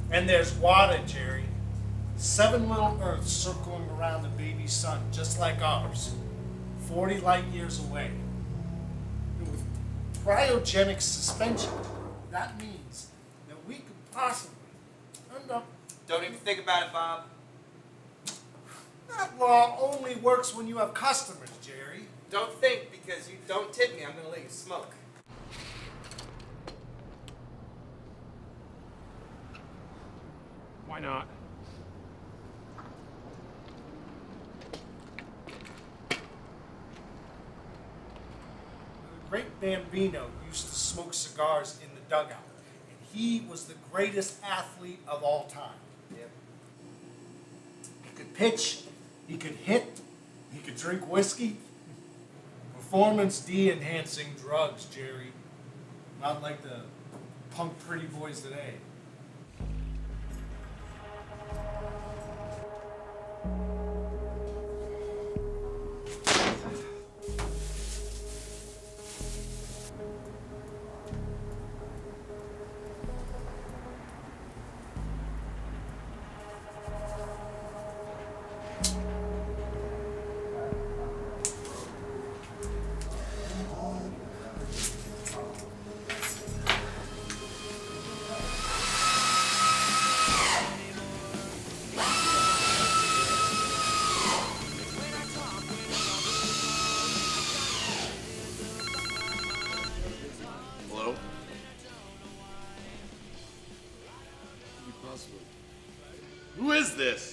And there's water, Jerry. 7 little Earths circling around the baby sun, just like ours. 40 light years away. And with cryogenic suspension, that means that we could possibly end up... Don't even think about it, Bob. That law only works when you have customers, Jerry. Don't think, because you don't tip me, I'm gonna let you smoke. Why not? The great Bambino used to smoke cigars in the dugout, and he was the greatest athlete of all time. Yep. He could pitch, he could hit, he could drink whiskey. Performance de-enhancing drugs, Jerry. Not like the punk pretty boys today. Who is this?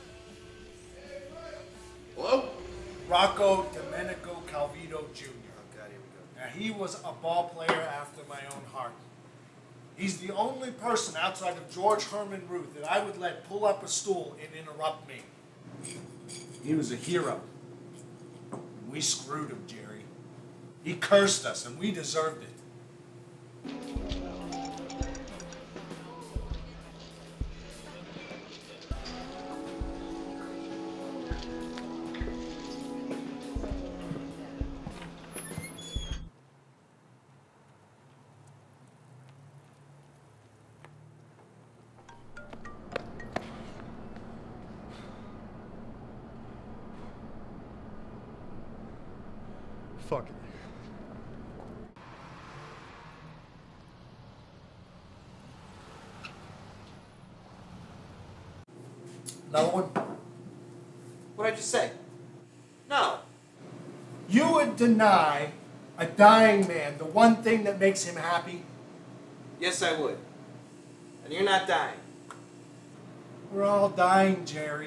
Hello? Rocco Domenico Calvito Jr. Oh, God, here we go. Now, he was a ball player after my own heart. He's the only person outside of George Herman Ruth that I would let pull up a stool and interrupt me. He was a hero. We screwed him, Jerry. He cursed us, and we deserved it. Fuck it. Another one? What'd I just say? No. You would deny a dying man the one thing that makes him happy? Yes, I would. And you're not dying. We're all dying, Jerry.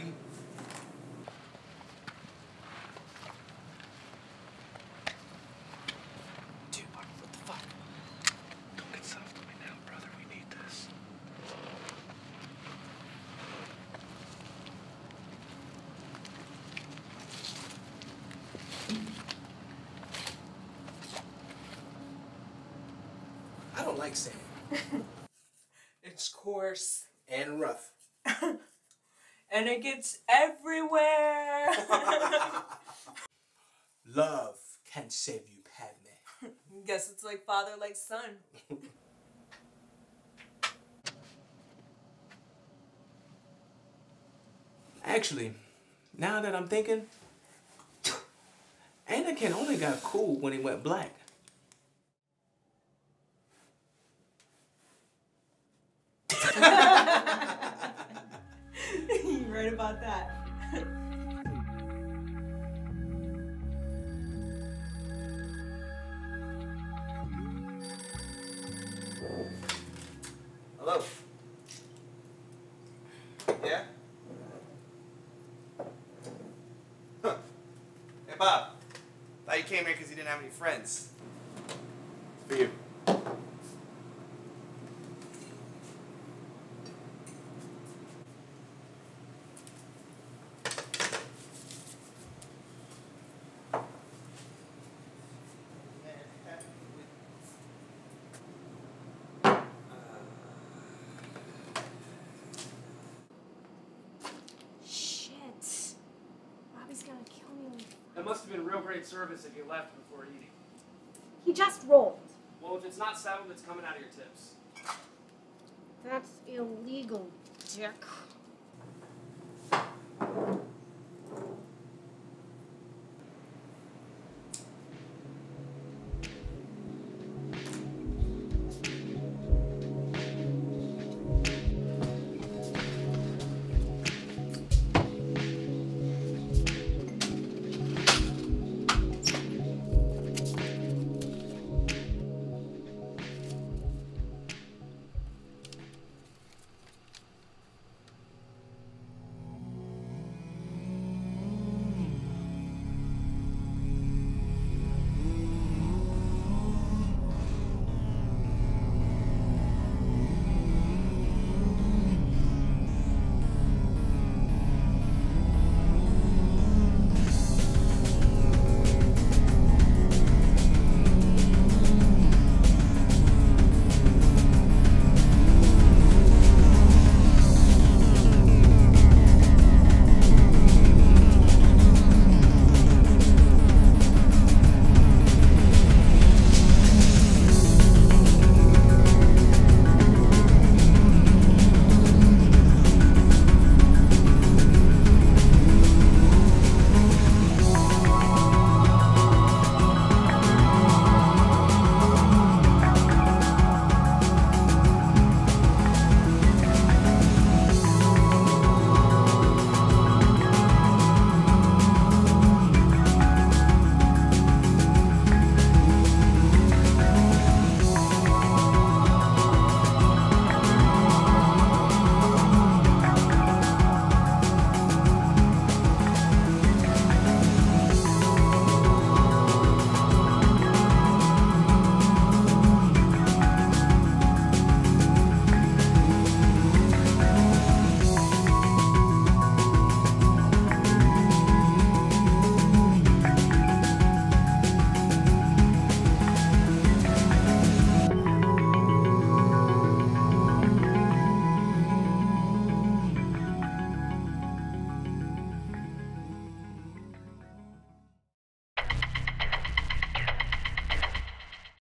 I don't like sand. It's coarse and rough. And it gets everywhere. Love can save you, Padme. Guess it's like father, like son. Actually, now that I'm thinking, Anakin only got cool when he went black. You're right about that. Hello? Yeah? Huh. Hey, Bob. Thought you came here because you didn't have any friends. It's for you. That must have been real great service if you left before eating. He just rolled. Well, if it's not settled, it's coming out of your tips. That's illegal, dick.